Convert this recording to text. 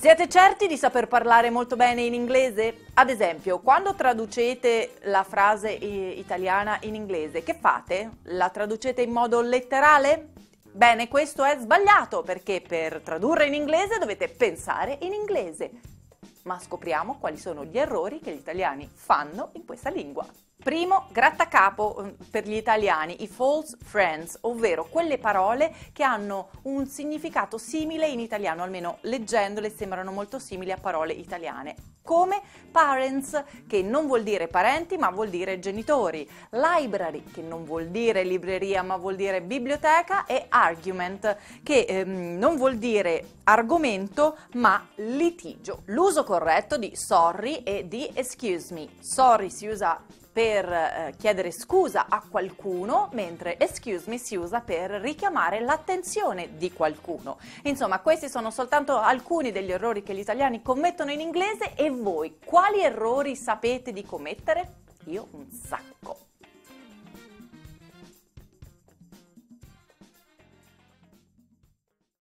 Siete certi di saper parlare molto bene in inglese? Ad esempio, quando traducete la frase italiana in inglese, che fate? La traducete in modo letterale? Bene, questo è sbagliato perché per tradurre in inglese dovete pensare in inglese. Ma scopriamo quali sono gli errori che gli italiani fanno in questa lingua. Primo, grattacapo per gli italiani, i false friends, ovvero quelle parole che hanno un significato simile in italiano, almeno leggendole sembrano molto simili a parole italiane. Come parents, che non vuol dire parenti ma vuol dire genitori, library, che non vuol dire libreria ma vuol dire biblioteca, e argument, che non vuol dire argomento ma litigio. L'uso corretto di sorry e di excuse me. Sorry si usa per chiedere scusa a qualcuno, mentre excuse me si usa per richiamare l'attenzione di qualcuno. Insomma, questi sono soltanto alcuni degli errori che gli italiani commettono in inglese. E voi, quali errori sapete di commettere? Io un sacco.